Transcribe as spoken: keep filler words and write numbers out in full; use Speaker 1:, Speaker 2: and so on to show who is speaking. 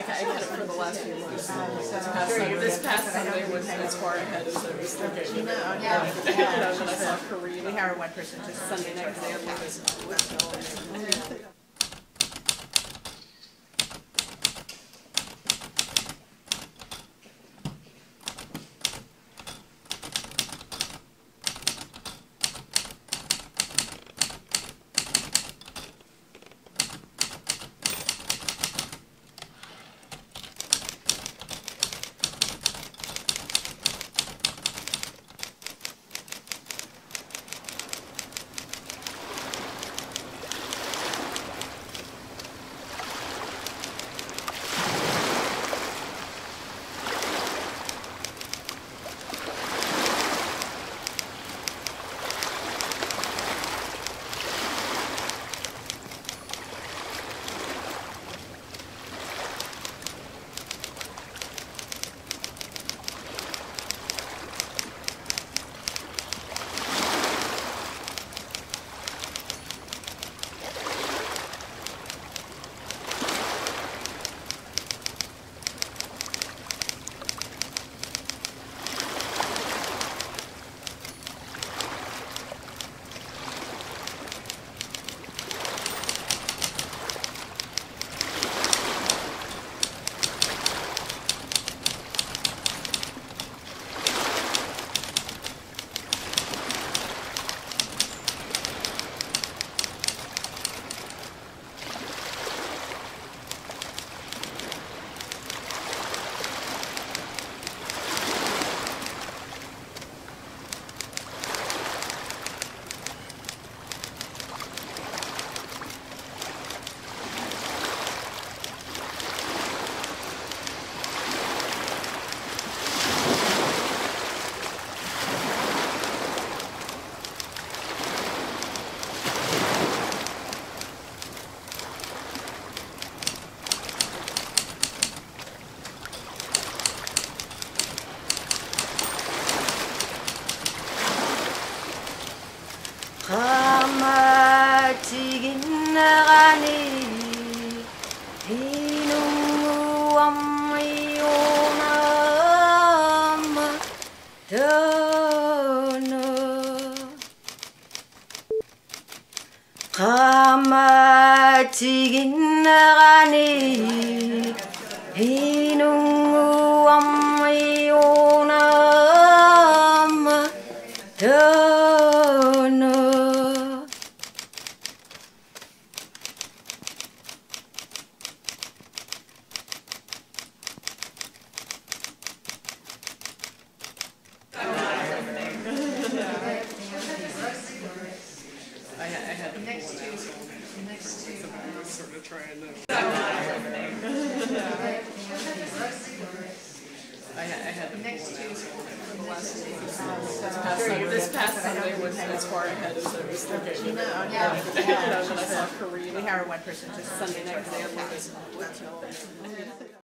Speaker 1: I had it for the last few months. So this past Sunday, this past Sunday was as far ahead as I was thinking. You know, yeah. You know, that I saw Korean.
Speaker 2: We hired one person just
Speaker 1: Sunday night because they had this.
Speaker 3: 가마치긴 나가니 비누암이오나마 더너 가마치긴 나가니 비누암이오나마 더너
Speaker 1: I had, I had
Speaker 2: next to next to
Speaker 1: sort of trying to. I had, I had
Speaker 2: next to
Speaker 1: for the last few months. This past Sunday, this past Sunday was as far ahead as I was thinking. You know,
Speaker 2: yeah.
Speaker 1: You know, that I saw Korean.
Speaker 2: we hired one person just
Speaker 1: Sunday night because they had this.